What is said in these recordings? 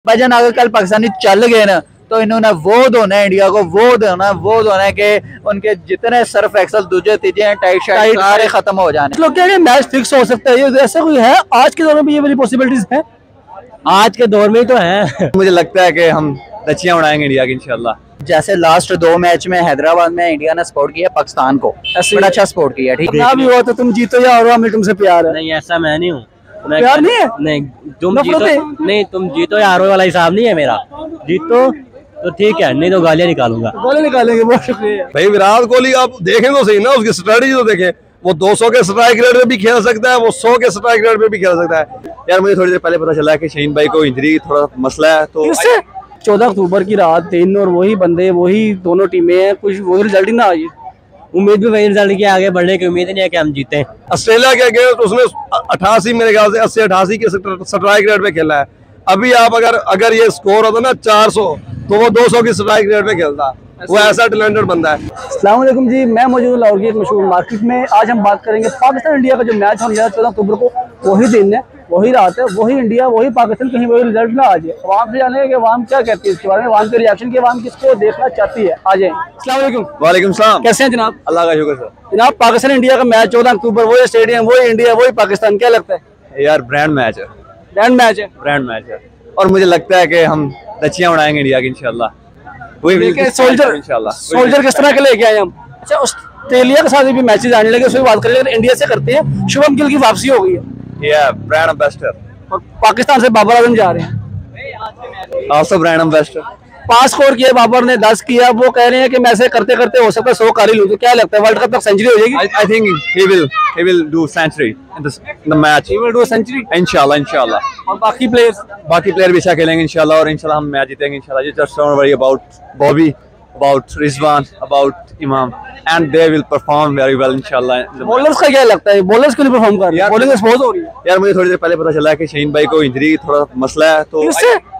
भाईजान अगर कल पाकिस्तानी चल गए ना तो इन्होंने वो धोना है इंडिया को, वो धोना है कि उनके जितने सर्फ एक्सल दूजे तीजे टाइट शाइट सारे खत्म हो जाने। लोग कह रहे हैं मैच फिक्स हो सकता है, ये ऐसा कोई है आज के दौर में? भी ये वाली पॉसिबिलिटीज है आज के दौर में तो है। मुझे लगता है कि हम दचियां उड़ाएंगे इंडिया की इंशाल्लाह। जैसे लास्ट 2 मैच में हैदराबाद में इंडिया ने सपोर्ट किया पाकिस्तान को, बड़ा अच्छा सपोर्ट किया। ठीक ना भी हुआ तो तुम जीतो या हारो, हमें तुमसे प्यार है। नहीं ऐसा मैं नहीं हूँ, प्यार नहीं है। नहीं तुम जीतो, नहीं तुम जीतो या हारो वाला हिसाब नहीं है मेरा। जीतो तो ठीक है, नहीं तो गालियां निकालूंगा। गालियां निकालेंगे, बहुत शुक्रिया भाई। विराट कोहली आप देखें तो सही ना, उसकी स्ट्रेटजी तो देखें। वो 200 के स्ट्राइक रेट में भी खेल सकता है, वो 100 के स्ट्राइक रेट में भी खेल सकता है। यार मुझे थोड़ी देर पहले पता चला कि शाहीन भाई को इंजरी थोड़ा मसला है। तो 14 अक्टूबर की रात 3 और वही बंदे वही दोनों टीमें हैं, कुछ वही रिजल्ट ही ना आई। उम्मीद भी वही रिजल्ट की, आगे बढ़ने की उम्मीद नहीं है कि हम जीते। ऑस्ट्रेलिया के अगेंस्ट उसने 88 मेरे ख्याल से 80-88 के स्ट्राइक रेट में खेला है। अभी आप अगर ये स्कोर होता ना 400 तो वो 200 की स्ट्राइक रेट में खेलता। वो ऐसा टैलेंटेड बंदा है। अस्सलाम वालेकुम जी, मैं मौजूद लाहौर की एक मशहूर मार्केट में। आज हम बात करेंगे पाकिस्तान इंडिया का जो मैच होने जा रहा है 14 अक्टूबर को। वही दिन है, वही रात है, वही इंडिया, वही पाकिस्तान, कहीं वही रिजल्ट ना आ जाए। अवाम से जाने कि अवाम क्या कहती है इसके बारे में, अवाम के रिएक्शन की, अवाम किसको देखना चाहती है। आ जाए। अस्सलाम वालेकुम। वालेकुम सलाम। कैसे हैं जनाब? अल्लाह का शुक्र सर। जनाब पाकिस्तान इंडिया का मैच 14 अक्टूबर, वही स्टेडियम, वही इंडिया, वही पाकिस्तान, क्या लगता है? यार ब्रांड मैच है, ग्रैंड मैच है, ब्रांड मैच है। और मुझे लगता है कि हम दचियां उड़ाएंगे इंडिया की इंशाल्लाह। सोल्जर इंशाल्लाह। सोल्जर किस तरह के लेके आए हम? अच्छा, ऑस्ट्रेलिया के साथ भी मैचेस आने लगे, उसमें बात करें। इंडिया से करते हैं, शुभम गिल की वापसी हो गई है। या ब्रांड एम्बेसडर। और पाकिस्तान से बाबर आजम जा रहे हैं। Also brand ambassador. 5 स्कोर किए बाबर ने, 10 किया। वो कह रहे हैं कि मैं ऐसे करते करते हो सकता है 100 कार ही लूं। तो क्या लगता है वर्ल्ड कप तक सेंचुरी हो जाएगी? I think he will do century in the match. He will do a century? इंशाल्लाह। और बाकी प्लेयर भी अच्छा खेलेंगे इंशाल्लाह, और इंशाल्लाह हम मैच जीतेंगे इंशाल्लाह। Just don't worry about Bobby, about Rizwan, about Imam, and they will perform very well इंशाल्लाह। बॉलर्स का क्या लगता है, बॉलर्स क्यों नहीं परफॉर्म कर रहे हैं? बॉलिंग एक्सपोज हो रही है। यार मुझे थोड़ी देर पहले पता चला कि शाहीन भाई को इंजरी थोड़ा मसला है। तो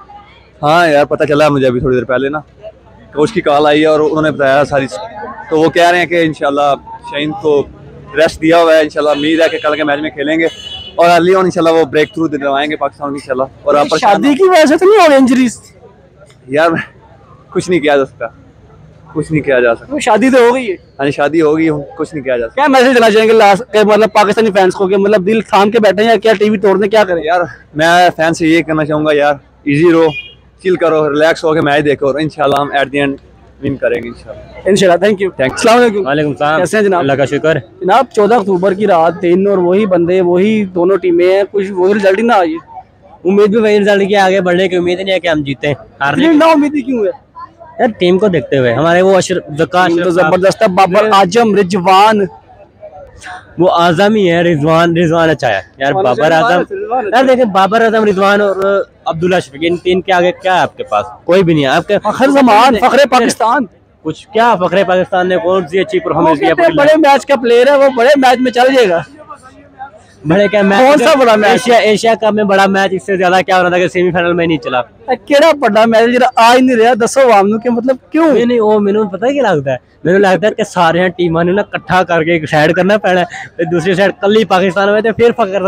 हाँ यार पता चला मुझे अभी थोड़ी देर पहले ना, कोच की कॉल आई है और उन्होंने बताया सारी। तो वो कह रहे हैं कि इंशाल्लाह शाहीन को रेस्ट दिया हुआ है। इंशाल्लाह उम्मीद है कि कल के मैच में खेलेंगे और अर्ली ऑन इंशाल्लाह वो ब्रेक थ्रू दिलवाएंगे पाकिस्तान की इंशाल्लाह। और आप शादी की वजह से तो नहीं हो इंजरीज? यार कुछ नहीं किया जा सकता, कुछ नहीं किया जा सकता। शादी तो हो गई है। हाँ शादी हो गई, कुछ नहीं किया जा सकता। क्या मैसेज देना चाहेंगे लास्ट मतलब पाकिस्तानी फैंस को, कि मतलब दिल थाम के बैठे हैं या क्या टीवी तोड़ने, क्या करें? यार मैं फैन से ये कहना चाहूंगा, यार इजी रहो, चिल करो, रिलैक्स हो के मैच देखो और इंशाल्लाह हम एट द एंड विन करेंगे इंशाल्लाह। Thank you. अस्सलाम वालेकुम। वालेकुम सलाम। कैसे हैं जनाब? अल्लाह का शुक्र। जनाब 14 अक्टूबर की रात 3 और वही बंदे वही दोनों टीमें हैं, कुछ वही रिजल्ट ही ना आई। उम्मीद भी वही रिजल्ट की, आगे बढ़ने की उम्मीद नहीं है कि हम जीते। हारने ना उम्मीद क्यों है यार, टीम को देखते हुए हमारे वो तो जबरदस्त है। बाबर आजम, रिजवान, वो आजम ही है। रिजवान अच्छा है यार। बाबर आजम यार देखें, बाबर आजम, रिजवान और अब्दुल्ला शफीक, इन 3 के आगे क्या है आपके पास? कोई भी नहीं है आपके। फखर जमान, फखरे पाकिस्तान, कुछ क्या फखरे पाकिस्तान ने कौन सी अच्छी परफॉर्मेंस किया? बड़े मैच का प्लेयर है वो, बड़े मैच में चल जाएगा। बड़े क्या मैच? कौन सा बड़ा मैच? एशिया कप में बड़ा मैच इससे ज्यादा क्या हो रहा था कि सेमीफाइनल में नहीं चला। केड़ा बड़ा मैच जरा आ ही नहीं रहा, दसो वाम के मतलब क्यों? नहीं वो मैंने पता है क्या लगता है, मैंने लगता है कि सारे टीमां ने ना इकट्ठा करके एक साइड करना पैना है, दूसरी साइड कल ही पाकिस्तान में थे, फिर फखर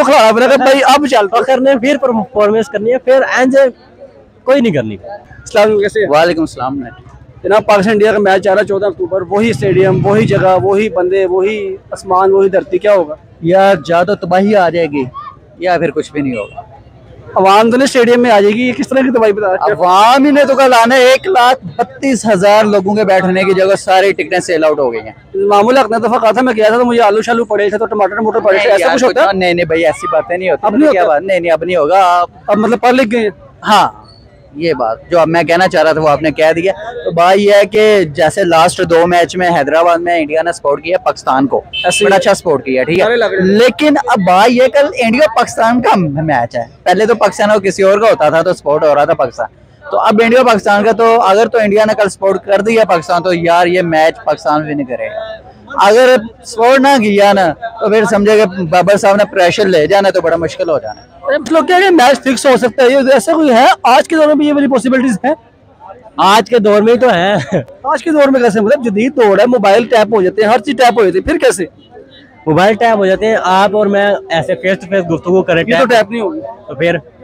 भाई अब चल फखर ने फिर परफॉर्मेंस करनी है, फिर एंड कोई नहीं करनी। वालेकुम सलाम। जनाब पाकिस्तान इंडिया का मैच आ रहा है 14 अक्टूबर, वही स्टेडियम, वही जगह, वही बंदे, वही आसमान, वही धरती, क्या होगा? यार ज्यादा तबाही आ जाएगी या फिर कुछ भी नहीं होगा। अवाम तो स्टेडियम में आ जाएगी, ये किस तरह की तबाही बता? अवाम ही ने तो कल आना है। 1,32,000 लोगों के बैठने की जगह सारी टिकटें सेल आउट हो गई हैं। मामूल अपना दफा कहा था, मैं गया था तो मुझे आलू शालू पड़े थे, तो टमाटर पड़े थे, ऐसा कुछ होता है? नहीं भाई ऐसी बातें नहीं होती। अब नहीं क्या बात? नहीं अब नहीं होगा। अब मतलब पढ़ लिख गए। हाँ ये बात जो अब मैं कहना चाह रहा था वो आपने कह दिया। तो बात यह है कि जैसे लास्ट 2 मैच में हैदराबाद में इंडिया ने सपोर्ट किया पाकिस्तान को, बड़ा अच्छा सपोर्ट किया। ठीक है, लेकिन अब बात यह कल इंडिया पाकिस्तान का मैच है। पहले तो पाकिस्तान और किसी और का होता था तो सपोर्ट हो रहा था पाकिस्तान, तो अब इंडिया पाकिस्तान का। तो अगर तो इंडिया ने कल सपोर्ट कर दिया पाकिस्तान, तो यार ये मैच पाकिस्तान विन करेगा। अगर सपोर्ट ना किया ना तो फिर समझेगा बाबर साहब ने प्रेशर ले जाना, तो बड़ा मुश्किल हो जाना। लोग कह रहे हैं मैच फिक्स हो सकता है, ये ऐसा कोई है आज के दौर में? भी ये वाली पॉसिबिलिटीज है आज के दौर में तो है। आज के दौर में कैसे? मतलब जदीद दौर है, मोबाइल टैप हो जाते हैं, हर चीज टैप हो जाती है, फिर कैसे मोबाइल टैप हो जाते हैं? आप और मैं ऐसे फेस टू फेस गुफ्तगू करें, तो टैप नहीं होगी। तो फिर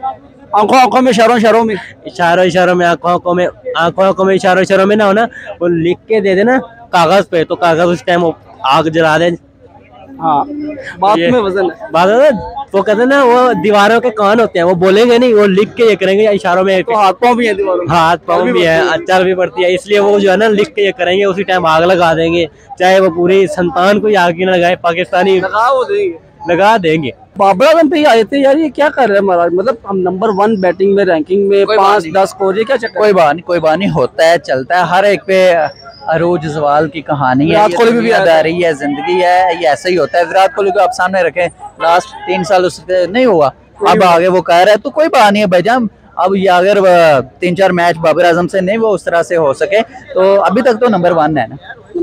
आंखों आंखों में, इशारों इशारों में, इशारों में, आंखों में, इशारों में ना हो ना, वो लिख के दे देना कागज पे, तो कागज उस टाइम आग जला दे। हाँ बात में वजन है। बात है ना, वो कहते हैं ना, वो दीवारों के कान होते हैं, वो बोलेंगे नहीं, वो लिख के ये करेंगे, या इशारों में। तो हाथ पाँव भी है दीवारों में, हाथ पाँव भी है, चल भी पड़ती है, इसलिए वो जो है ना लिख के ये करेंगे, उसी टाइम आग लगा देंगे, चाहे वो पूरी संतान को आग न लगाए, पाकिस्तानी लगा देंगे। बाबर आजम पे ही आए थे यार, ये क्या कर रहे हैं महाराज? मतलब हम नंबर 1 बैटिंग में, रैंकिंग में 5-10 स्कोर, ये क्या चक्कर? कोई बात नहीं, होता है, चलता है, हर एक पे अरूज जवाल की कहानी है, विराट कोहली भी आ रही है, जिंदगी है, ये ऐसा ही होता है। विराट कोहली को आप सामने रखें, लास्ट 3 साल उससे नहीं हुआ, अब आगे वो कह रहा है, तो कोई बात नहीं है भाईजान। अब ये अगर 3-4 मैच बाबर आजम से नहीं वो उस तरह से हो सके, तो अभी तक तो नंबर 1 है ना,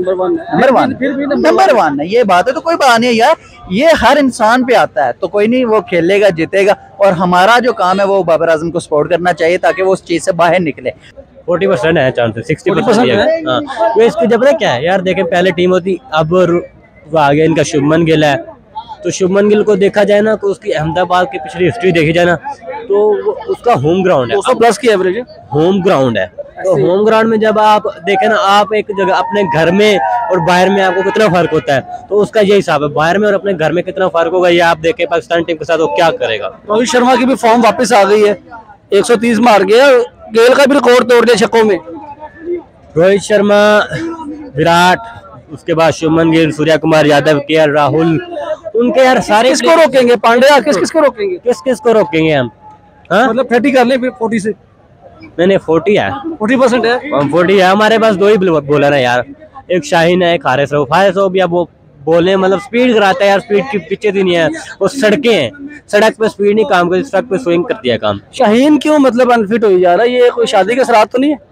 नंबर वन है, ये बात है, तो कोई बात नहीं है यार, ये हर इंसान पे आता है, तो कोई नहीं, वो खेलेगा, जीतेगा, और हमारा जो काम है वो बाबर आजम को सपोर्ट करना चाहिए, ताकि वो उस चीज से बाहर निकले। 40% है चांसेस, 60% है। हाँ, तो इसकी जब क्या है यार, देखें पहले टीम होती, अब वो आ गया इनका शुभमन गिल है, तो शुभमन गिल को देखा जाए ना, तो उसकी अहमदाबाद की पिछली हिस्ट्री देखी जाए ना, तो उसका होम ग्राउंड है, 200+ की एवरेज है, होम ग्राउंड है। तो होम ग्राउंड में जब आप देखें ना, आप एक जगह अपने घर में और बाहर में आपको कितना फर्क होता है, तो उसका यही हिसाब है, बाहर में और अपने घर में कितना फर्क होगा, ये आप देखें पाकिस्तान टीम के साथ वो क्या करेगा। रोहित शर्मा की भी फॉर्म वापस आ गई है, 130 मार गया, गेल का भी रिकॉर्ड तोड़ दिया छक्कों में। रोहित शर्मा, विराट, उसके बाद शुभमन गिल, सूर्या कुमार यादव, केएल राहुल, उनके यार सारे किसको रोकेंगे? पांड्या किसको रोकेंगे? किस को रोकेंगे हम? हाँ मतलब 30 कर ले, फिर 40 से नहीं 40 है, 40% है, 40 है। हमारे पास 2 ही बॉलर है यार, एक शाहीन है, एक हारिस रऊफ। हारिस रऊफ अब वो बोले मतलब स्पीड कराता है यार, स्पीड की पिचे भी नहीं है, वो सड़कें हैं, सड़क पे स्पीड नहीं काम करती, सड़क पे स्विंग करती है काम। शाहीन क्यों मतलब अनफिट हो जा रहा है? ये कोई शादी के साथ तो नहीं है?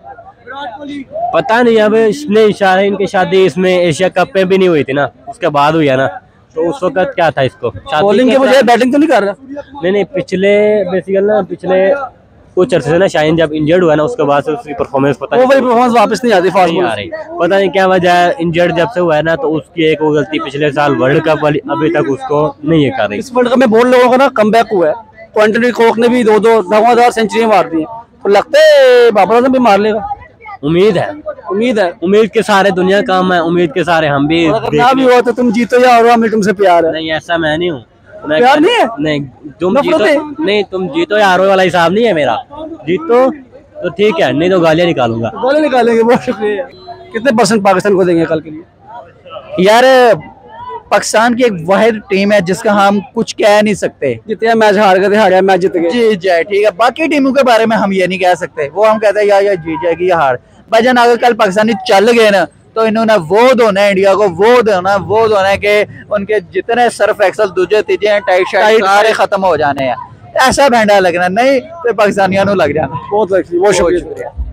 पता नहीं, अब इसने शाहीन की शादी इसमें एशिया कप में भी नहीं हुई थी ना, उसके बाद हुई है ना, तो उस वक्त क्या था इसको, बॉलिंग के बजाय बैटिंग तो नहीं कर रहा? नहीं, पिछले कुछ अर्से से ना शाहीन जब इंजर्ड हुआ ना, उसके बाद से उसकी परफॉर्मेंस परफॉर्मेंस वापस नहीं आती, फास्ट नहीं आ रही, पता नहीं क्या वजह है। इंजर्ड जब से हुआ है ना, तो उसकी एक वो गलती पिछले साल वर्ल्ड कप वाली अभी तक उसको नहीं कर रही। इस वर्ल्ड कप में बहुत लोगों का ना कमबैक हुआ है, क्वांटनी कोक ने भी 2-2 धमाकेदार सेंचुरी मार दी, तो लगता है बाबर आजम भी मार लेगा। उम्मीद है, उम्मीद के सारे दुनिया काम है, उम्मीद के सारे हम भी। ना भी हो तो तुम जीतो या और हमें तुमसे प्यार है। नहीं, ऐसा मैं नहीं हूँ, प्यार नहीं है, नहीं तुम जीतो या हारो वाला हिसाब नहीं है मेरा, जीतो तो ठीक है, नहीं तो गालियां निकालूंगा। गालियां निकालेंगे, बहुत शुक्रिया। कितने % पाकिस्तान को देंगे कल के लिए? यार पाकिस्तान की एक वाहिद टीम है जिसका हम कुछ कह नहीं सकते, जितने मैच हार गए थे, हारे मैच जीत गए, जी जाए ठीक है, बाकी टीमों के बारे में हम ये नहीं कह सकते, वो हम कहते हैं या जीत जाएगी या हार। भाईजान अगर कल पाकिस्तानी चल गए ना, तो इन्होंने वो धोना है, इंडिया को वो धोना है कि उनके जितने सर्फ एक्सल दूजे तीजे टाइट सारे खत्म हो जाने हैं, ऐसा भैंडा लगना नहीं, तो पाकिस्तानियों लग जाना। बहुत शुक्रिया।